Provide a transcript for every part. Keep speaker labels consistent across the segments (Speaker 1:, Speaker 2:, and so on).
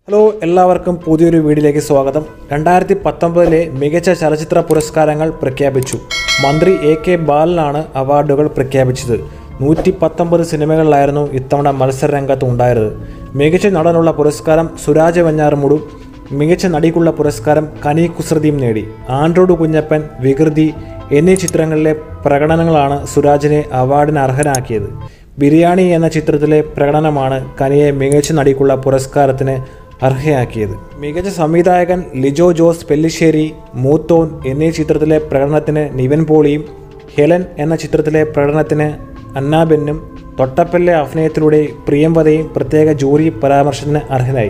Speaker 1: Hello എല്ലാവർക്കും പുതിയൊരു വീഡിയോയിലേക്ക് സ്വാഗതം. 2019 മികച്ച ചലച്ചിത്ര പുരസ്കാരങ്ങൾ പ്രഖ്യാപിച്ചു. മന്ത്രി എ.കെ. ബാലനാണ് അവാർഡുകൾ പ്രഖ്യാപിച്ചത്. 119 സിനിമകളിലായിരുന്നു ഇത്തവണ മത്സരരംഗത്ത് ഉണ്ടായത്. മികച്ച നടനുള്ള പുരസ്കാരം സുരാജ് വെഞ്ഞാറമൂടും മികച്ച നടിക്കുള്ള പുരസ്കാരം കനി കുസൃതിയും നേടി. ആൻഡ്രോയിഡ് കുഞ്ഞപ്പൻ, വികൃതി എന്നീ ചിത്രങ്ങളിലെ പ്രകടനങ്ങളാണ് സുരാജിനെ അവാർഡിന് അർഹനാക്കിയത്. ബിരിയാണി എന്ന ചിത്രത്തിലെ പ്രകടനമാണ് കനിയെ മികച്ച നടിക്കുള്ള പുരസ്കാരത്തിന് അർഹയാക്കിയത്. മികച്ച സംവിധായകൻ ലിജോ ജോസ് പെല്ലിശ്ശേരി, മൂത്തോൻ എന്നീ ചിത്രത്തിലെ പ്രകടനത്തിന് നിവിൻ പോളിയും, ഹെലൻ എന്ന ചിത്രത്തിലെ പ്രകടനത്തിന് അന്നാബെന്നും, തൊട്ടപ്പല്ലെ അഭിനയത്തിലൂടെ പ്രിയംവദയും പ്രത്യേക ജൂറി പരാമർശത്തിന് അർഹനായി.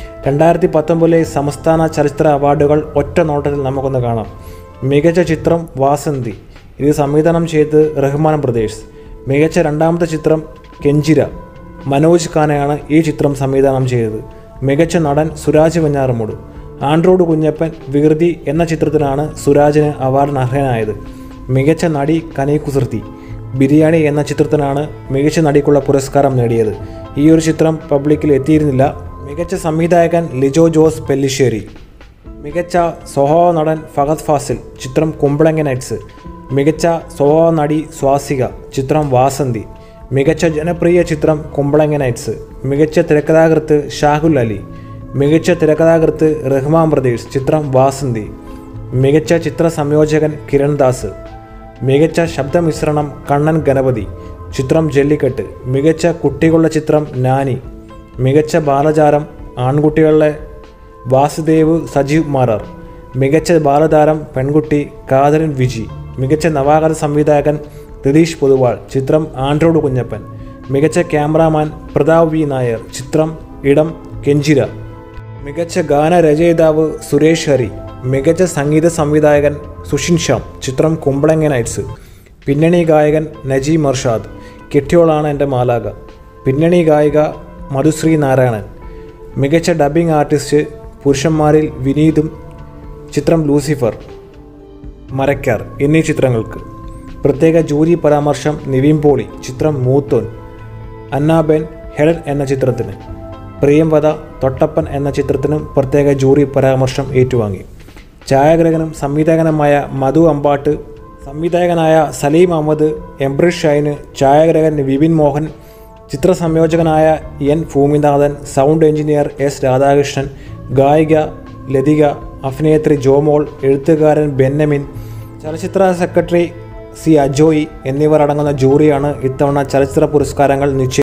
Speaker 1: 2019 സംസ്ഥാന ചലച്ചിത്ര അവാർഡുകൾ ഒറ്റ നോട്ടത്തിൽ നമുക്കൊന്ന് കാണാം. മികച്ച ചിത്രം വാസന്തി, ഇത് സംവിധാനം ചെയ്തത് റഹ്മാൻ ബ്രദേഴ്സ്. മികച്ച രണ്ടാമത്തെ ചിത്രം കെഞ്ചിര, മനോജ് ഖാനയാണ് ഈ ചിത്രം സംവിധാനം ചെയ്തത്. മികച്ച നടൻ സുരാജ് വെഞ്ഞാറമൂട്. ആൻഡ്രോയിഡ് കുഞ്ഞപ്പൻ, വികൃതി എന്ന ചിത്രത്തിനാണ് സുരാജിന് അവാർഡിന് അർഹനായത്. മികച്ച നടി കനി കുസൃതി. ബിരിയാണി എന്ന ചിത്രത്തിനാണ് മികച്ച നടിക്കുള്ള പുരസ്കാരം നേടിയത്. ഈ ഒരു ചിത്രം പബ്ലിക്കിൽ എത്തിയിരുന്നില്ല. മികച്ച സംവിധായകൻ ലിജോ ജോസ് പെല്ലിശ്ശേരി. മികച്ച സ്വഭാവ നടൻ ഫഹദ് ഫാസിൽ, ചിത്രം കുമ്പളങ്ങ നൈറ്റ്സ്. മികച്ച സ്വഭാവ നടി സ്വാസിക, ചിത്രം വാസന്തി. മികച്ച ജനപ്രിയ ചിത്രം കുമ്പളങ്ങ നൈറ്റ്സ്. മികച്ച തിരക്കഥാകൃത്ത് ഷാഹുൽ അലി. മികച്ച തിരക്കഥാകൃത്ത് റഹ്മാൻ ബ്രദേഴ്സ്, ചിത്രം വാസന്തി. മികച്ച ചിത്ര സംയോജകൻ കിരൺ ദാസ്. മികച്ച ശബ്ദമിശ്രണം കണ്ണൻ ഗണപതി, ചിത്രം ജല്ലിക്കെട്ട്. മികച്ച കുട്ടികളുടെ ചിത്രം നാനി. മികച്ച ബാലചാരം ആൺകുട്ടികളുടെ വാസുദേവ് സജീവ് മാരാർ. മികച്ച ബാലതാരം പെൺകുട്ടി കാതറിൻ വിജി. മികച്ച നവാഗത സംവിധായകൻ രതീഷ് പൊതുവാൾ, ചിത്രം ആൻഡ്രോയിഡ് കുഞ്ഞപ്പൻ. മികച്ച ക്യാമറാമാൻ പ്രതാപ് വി നായർ, ചിത്രം ഇടം കെഞ്ചിര. മികച്ച ഗാനരചയിതാവ് സുരേഷ് ഹരി. മികച്ച സംഗീത സംവിധായകൻ സുഷിൻ ശ്യാം, ചിത്രം കുമ്പളങ്ങ നൈറ്റ്സ്. പിന്നണി ഗായകൻ നജീം അർഷാദ്, കെട്ടിയോളാണ് എൻ്റെ മാലാക. പിന്നണി ഗായിക മധുശ്രീ നാരായണൻ. മികച്ച ഡബ്ബിംഗ് ആർട്ടിസ്റ്റ് പുരുഷന്മാരിൽ വിനീതും, ചിത്രം ലൂസിഫർ, മരക്കാർ എന്നീ ചിത്രങ്ങൾക്ക്. പ്രത്യേക ജൂറി പരാമർശം നിവിൻ പോളി, ചിത്രം മൂത്തോൻ. അന്നാബെൻ, ഹെലൻ എന്ന ചിത്രത്തിന്. പ്രിയംവദ, തൊട്ടപ്പൻ എന്ന ചിത്രത്തിനും പ്രത്യേക ജൂറി പരാമർശം ഏറ്റുവാങ്ങി. ഛായാഗ്രഹകനും സംവിധായകനുമായ മധു അമ്പാട്ട്, സംവിധായകനായ സലീം അഹമ്മദ്, എംബ്രിഷ് ഷൈന്, ഛായാഗ്രഹകൻ വിപിൻ മോഹൻ, ചിത്രസംയോജകനായ N Bhuminathan, sound engineer S Radhakrishnan, ഗായിക ലതിക, അഭിനേത്രി ജോമോൾ, എഴുത്തുകാരൻ ബെന്നമിൻ, ചലച്ചിത്ര സെക്രട്ടറി സി അജോയി എന്നിവർ അടങ്ങുന്ന ജൂറിയാണ് ഇത്തവണ ചലച്ചിത്ര പുരസ്കാരങ്ങൾ നിശ്ചയിച്ചത്.